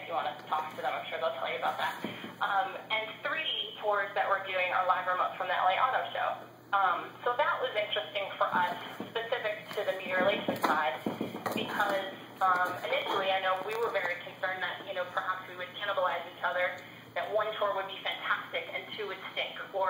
you want to talk to them, I'm sure they'll tell you about that. And 3 tours that we're doing are live remote from the LA Auto Show. So that was interesting for us, specific to the media relations side, because initially I know we were very concerned that, perhaps we would cannibalize each other, that 1 tour would be fantastic and 2 would stink, or